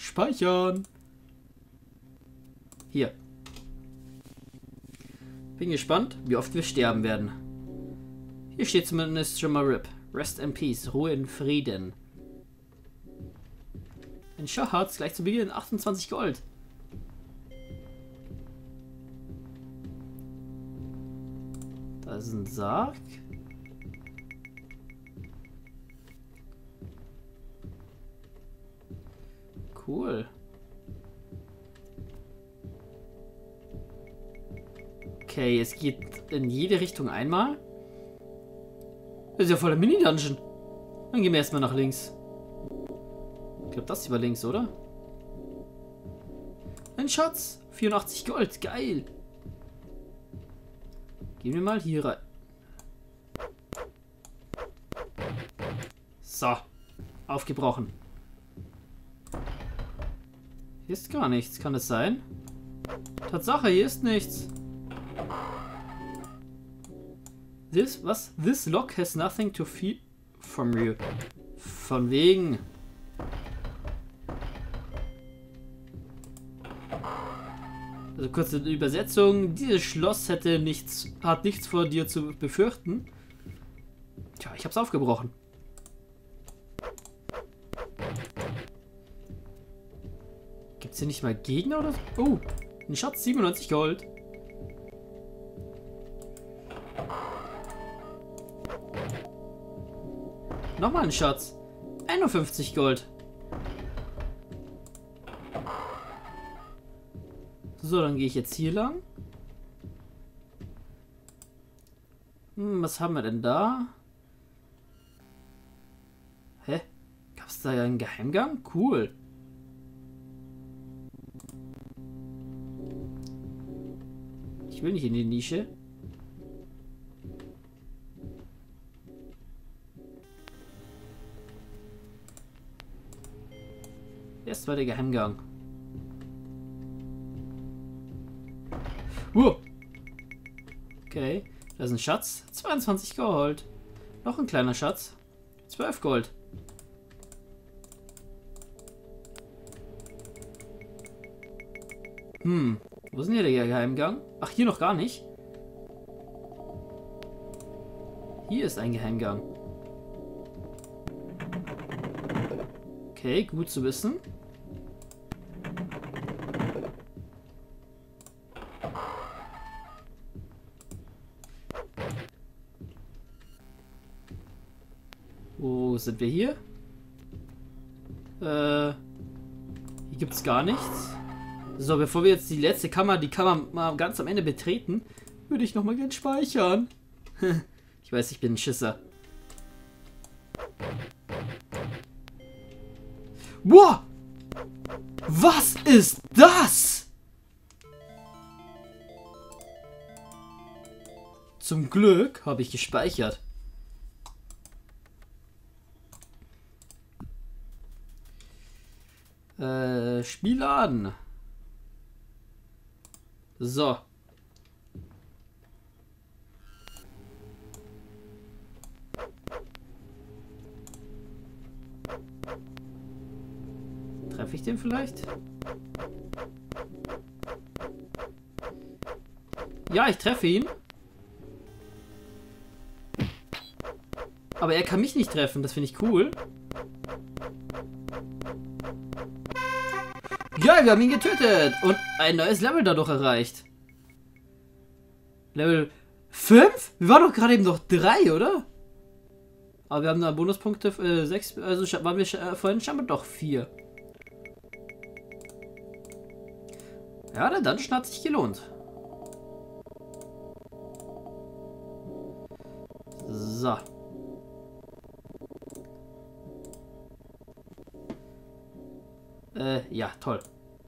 Speichern. Hier. Bin gespannt, wie oft wir sterben werden. Hier steht zumindest schon mal RIP. Rest in Peace. Ruhe in Frieden. Ein Schatz gleich zu Beginn 28 Gold. Da ist ein Sarg. Cool. Okay, es geht in jede Richtung einmal. Das ist ja voller Mini-Dungeon. Dann gehen wir erstmal nach links. Ich glaube, das ist über links, oder? Ein Schatz. 84 Gold. Geil. Gehen wir mal hier rein. So. Aufgebrochen. Hier ist gar nichts. Kann es sein? Tatsache, hier ist nichts. This lock has nothing to fear from you. Von wegen. Also kurze Übersetzung. Dieses Schloss hat nichts vor dir zu befürchten. Tja, ich hab's aufgebrochen. Gibt's hier nicht mal Gegner oder so? Oh, ein Schatz, 97 Gold. Nochmal ein Schatz. 51 Gold. So, dann gehe ich jetzt hier lang. Was haben wir denn da? Hä? Gab es da ja einen Geheimgang? Cool. Ich will nicht in die Nische. Erst war der Geheimgang. Okay, da ist ein Schatz. 22 Gold. Noch ein kleiner Schatz. 12 Gold. Wo ist denn hier der Geheimgang? Ach, hier noch gar nicht. Hier ist ein Geheimgang. Okay, gut zu wissen. Wo sind wir hier? Hier gibt es gar nichts. So, bevor wir jetzt die letzte Kammer, die Kammer mal ganz am Ende betreten, würde ich nochmal gern speichern. Ich weiß, ich bin ein Schisser. Wow! Was ist das? Zum Glück habe ich gespeichert. Spiel an. So. Treffe ich den vielleicht? Ja, ich treffe ihn. Aber er kann mich nicht treffen, das finde ich cool. Ja, wir haben ihn getötet und ein neues Level dadurch erreicht. Level 5? Wir waren doch gerade eben noch 3, oder? Aber wir haben da Bonuspunkte 6, also waren wir vorhin scheinbar doch 4. Ja, der Dungeon hat sich gelohnt. So. Ja, toll.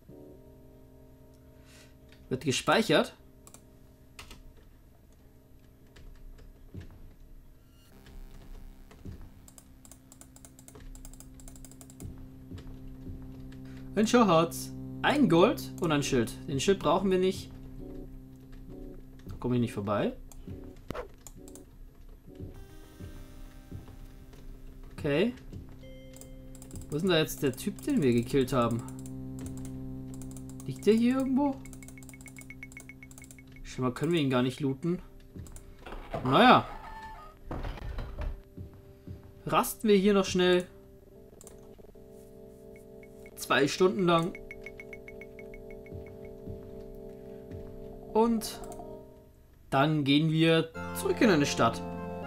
Wird gespeichert. Ein Schatz. Ein Gold und ein Schild. Den Schild brauchen wir nicht. Da komme ich nicht vorbei. Okay. Wo ist denn da jetzt der Typ, den wir gekillt haben? Liegt der hier irgendwo? Schon mal können wir ihn gar nicht looten. Naja. Rasten wir hier noch schnell. 2 Stunden lang. Und dann gehen wir zurück in eine Stadt.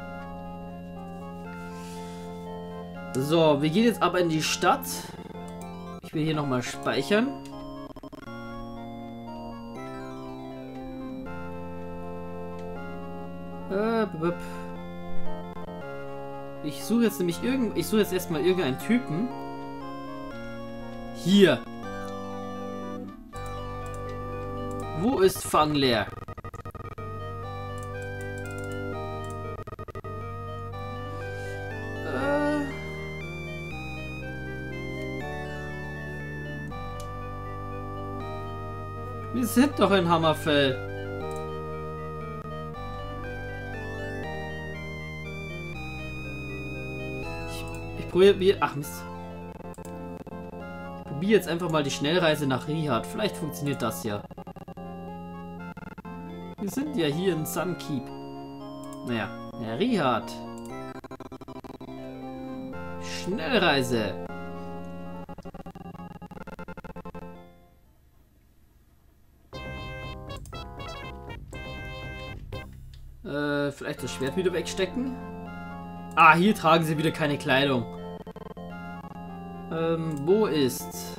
So, wir gehen jetzt aber in die Stadt. Ich will hier nochmal speichern. Ich suche jetzt nämlich erstmal irgendeinen Typen. Hier. Wo ist Fangler? Wir sind doch in Hammerfell. Ich probiere... Ach Mist. Ich probiere jetzt einfach mal die Schnellreise nach Riyadh. Vielleicht funktioniert das ja. Wir sind ja hier in Sun Keep. Naja, Riyadh. Schnellreise. Vielleicht das Schwert wieder wegstecken. Ah, hier tragen sie wieder keine Kleidung. Wo ist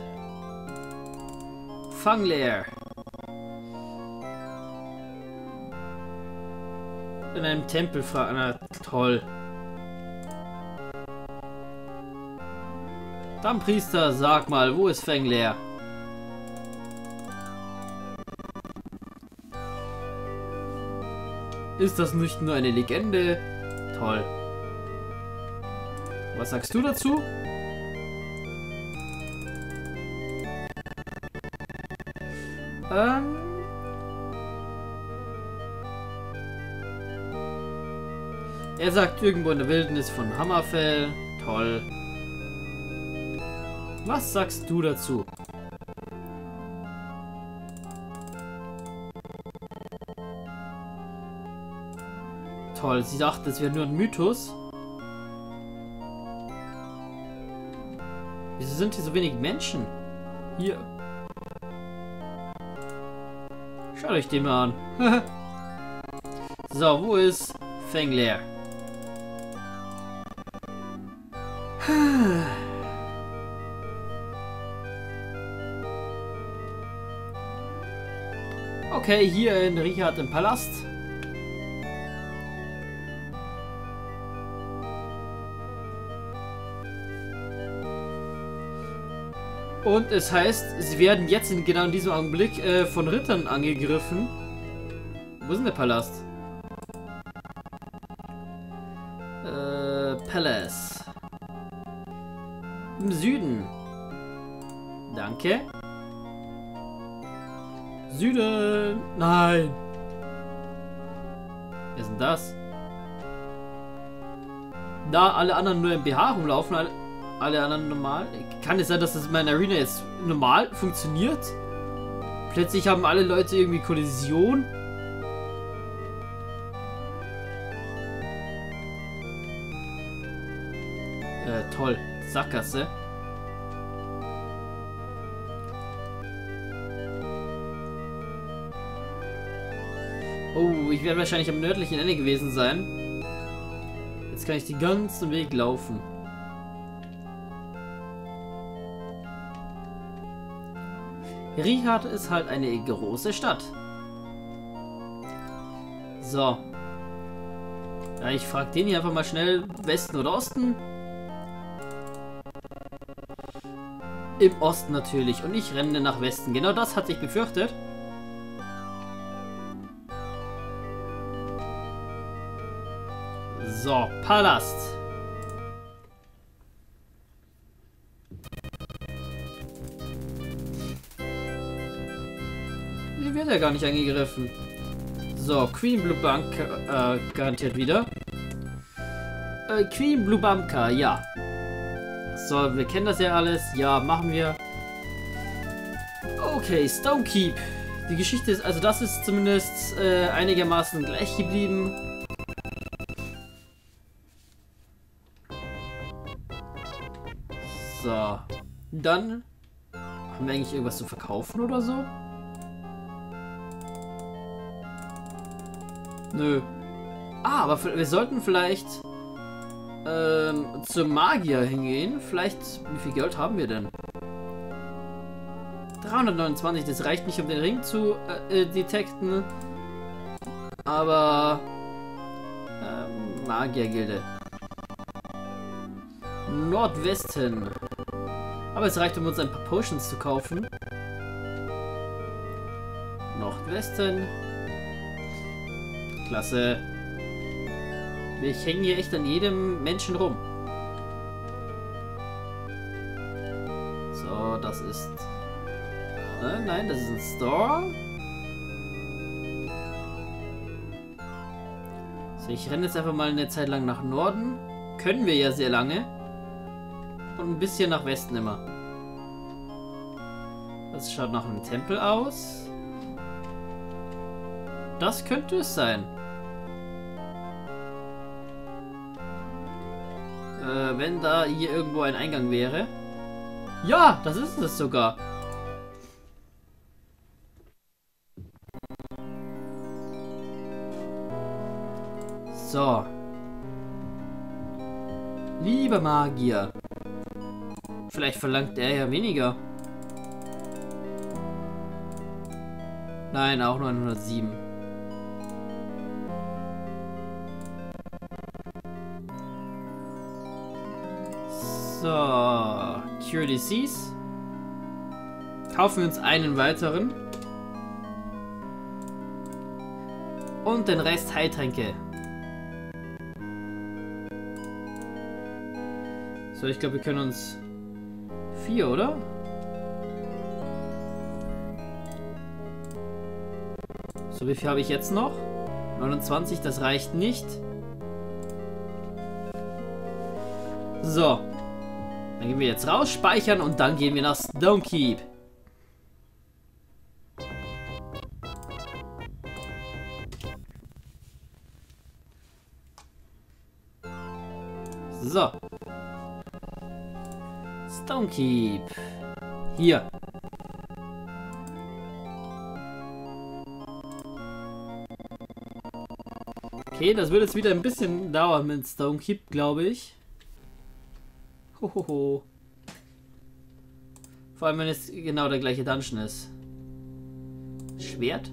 Fangler? In einem Tempel fragen. Na, toll. Dann Priester, sag mal, wo ist Fangler? Ist das nicht nur eine Legende? Toll. Was sagst du dazu? Er sagt irgendwo in der Wildnis von Hammerfell. Toll. Was sagst du dazu? Toll, sie dachte, es wäre nur ein Mythos. Wieso sind hier so wenig Menschen? Hier. Schaut euch den mal an. So, wo ist Fangler? Okay, hier in Riyadh im Palast. Und es heißt, sie werden jetzt genau in diesem Augenblick von Rittern angegriffen. Wo ist denn der Palast? Palace. Im Süden. Danke. Süden. Nein. Wer ist denn das? Da alle anderen nur im BH rumlaufen, alle anderen normal. Kann es sein, dass das in meiner Arena jetzt normal funktioniert? Plötzlich haben alle Leute irgendwie Kollision. Toll. Sackgasse. Oh, ich werde wahrscheinlich am nördlichen Ende gewesen sein. Jetzt kann ich den ganzen Weg laufen. Riyadh ist halt eine große Stadt. So. Ja, ich frage den hier einfach mal schnell, Westen oder Osten? Im Osten natürlich. Und ich renne nach Westen. Genau das hatte ich befürchtet. So, Palast. Hier wird er gar nicht angegriffen. So, Queen Blubanka garantiert wieder. Queen Blubanka, ja. So, wir kennen das ja alles. Ja, machen wir. Okay, Stonekeep. Die Geschichte ist, also das ist zumindest einigermaßen gleich geblieben. So. Dann haben wir eigentlich irgendwas zu verkaufen oder so? Nö. Ah, aber wir sollten vielleicht zum Magier hingehen. Vielleicht, wie viel Geld haben wir denn? 329, das reicht nicht, um den Ring zu detekten. Aber Magiergilde. Nordwesten. Aber es reicht, um uns ein paar Potions zu kaufen. Nordwesten. Klasse. Wir hängen hier echt an jedem Menschen rum. So, das ist... nein, das ist ein Store. So, ich renne jetzt einfach mal eine Zeit lang nach Norden. Können wir ja sehr lange. Und ein bisschen nach Westen immer. Das schaut nach einem Tempel aus. Das könnte es sein. Wenn da hier irgendwo ein Eingang wäre. Ja, das ist es sogar. So. Lieber Magier. Vielleicht verlangt er ja weniger. Nein, auch nur 107. So. Cure Disease. Kaufen wir uns einen weiteren. Und den Rest Heiltränke. So, ich glaube, wir können uns 4, oder? So, wie viel habe ich jetzt noch? 29, das reicht nicht. So. Dann gehen wir jetzt raus, speichern und dann gehen wir nach Stonekeep. So. Stonekeep. Hier. Okay, das wird jetzt wieder ein bisschen dauern mit Stonekeep, glaube ich. Hohoho. Vor allem, wenn es genau der gleiche Dungeon ist. Schwert?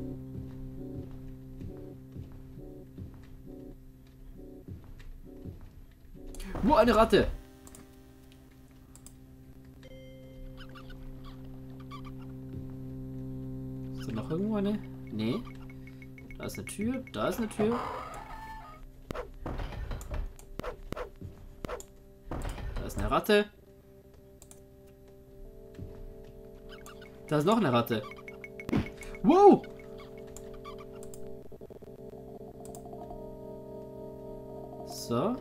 Wo eine Ratte? Ist da noch irgendwo eine? Nee. Da ist eine Tür, da ist eine Tür. Da ist eine Ratte. Da ist noch eine Ratte. Wow! So.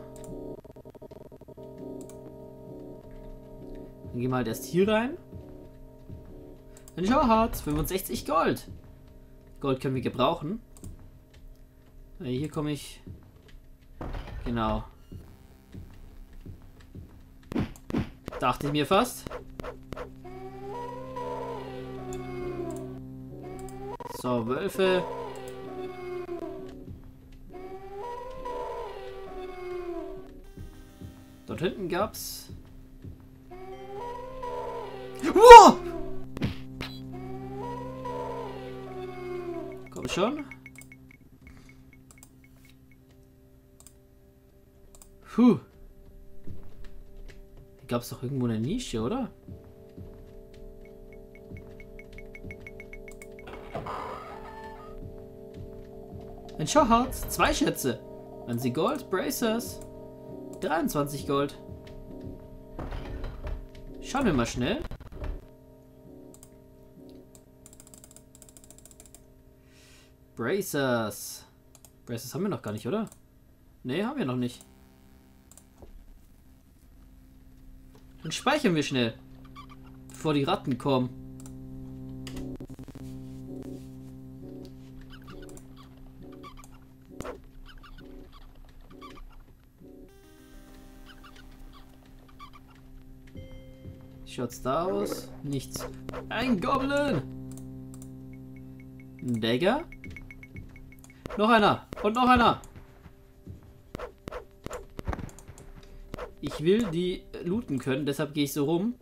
Dann gehen wir halt erst hier rein. Ein Schatz, 65 Gold. Gold können wir gebrauchen. Hier komme ich. Genau. Dachte ich mir fast. So, Wölfe. Dort hinten gab's. Wow! Komm schon. Puh. Hier gab es doch irgendwo eine Nische, oder? Ein Schatz, 2 Schätze. Wenn sie Gold, Bracers. 23 Gold. Schauen wir mal schnell. Bracers. Bracers haben wir noch gar nicht, oder? Ne, haben wir noch nicht. Dann speichern wir schnell. Bevor die Ratten kommen. schaut's da aus? Nichts. Ein Goblin! Ein Dagger? Noch einer! Und noch einer! Ich will die looten können, deshalb gehe ich so rum.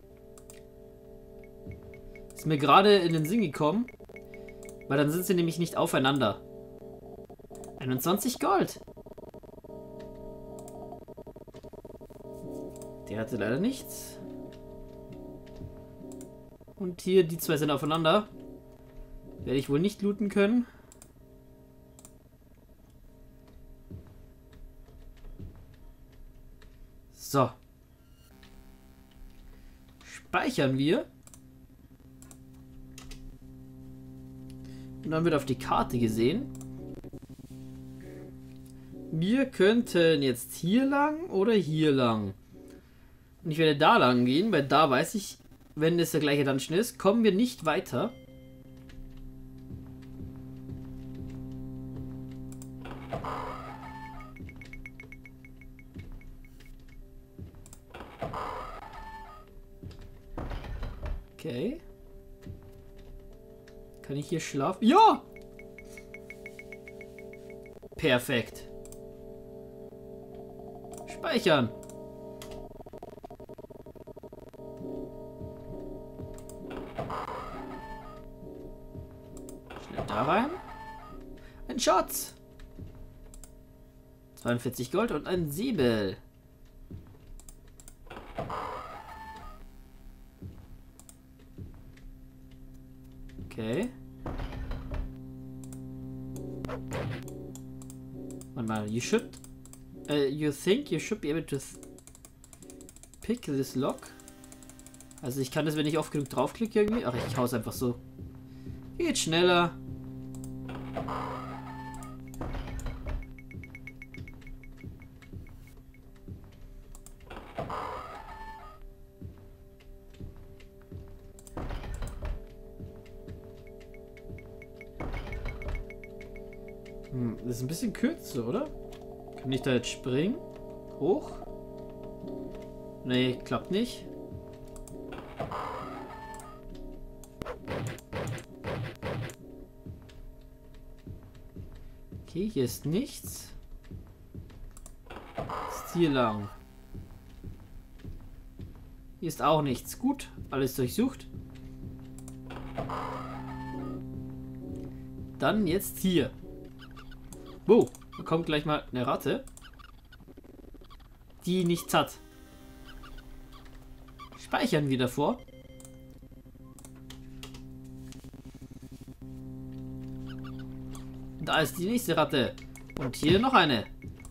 Ist mir gerade in den Sinn gekommen. Weil dann sind sie nämlich nicht aufeinander. 21 Gold! Der hatte leider nichts. Und hier, die zwei sind aufeinander. Werde ich wohl nicht looten können. So. Speichern wir. Und dann wird auf die Karte gesehen. Wir könnten jetzt hier lang oder hier lang. Und ich werde da lang gehen, weil da weiß ich, wenn es der gleiche Dungeon ist, kommen wir nicht weiter. Okay. Kann ich hier schlafen? Ja! Perfekt. Speichern. Schnell da rein. Ein Schatz. 42 Gold und ein Säbel. Okay. Warte mal, you think you should be able to pick this lock? Also ich kann das, wenn ich oft genug draufklicke irgendwie. Ach, ich hau's einfach so. Geht schneller. Das ist ein bisschen kürzer, oder? Kann ich da jetzt springen? Hoch? Nee, klappt nicht. Okay, hier ist nichts. Ist hier lang. Hier ist auch nichts. Gut, alles durchsucht. Dann jetzt hier. Wow, da kommt gleich mal eine Ratte, die nichts hat. Speichern wir davor. Da ist die nächste Ratte. Und hier noch eine.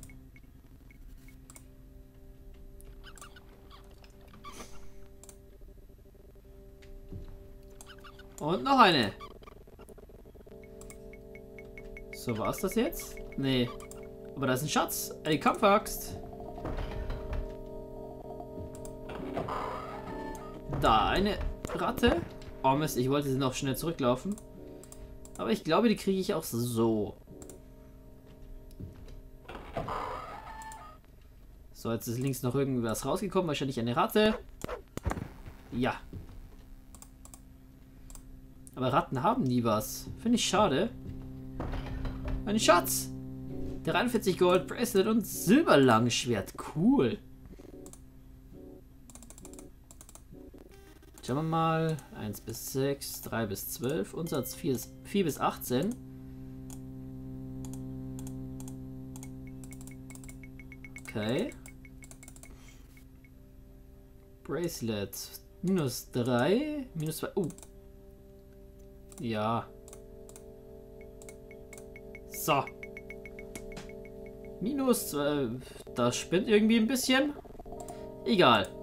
Und noch eine. So, war's das jetzt? Nee. Aber da ist ein Schatz. Eine Kampfaxt. Da eine Ratte. Oh Mist, ich wollte sie noch schnell zurücklaufen. Aber ich glaube, die kriege ich auch so. So, jetzt ist links noch irgendwas rausgekommen. Wahrscheinlich eine Ratte. Ja. Aber Ratten haben nie was. Finde ich schade. Ein Schatz! 43 Gold, Bracelet und Silberlangschwert. Cool. Schauen wir mal. 1 bis 6, 3 bis 12. Umsatz 4 bis 18. Okay. Bracelet. Minus 3. Minus 2. Ja. So. Minus 12. Das spinnt irgendwie ein bisschen. Egal.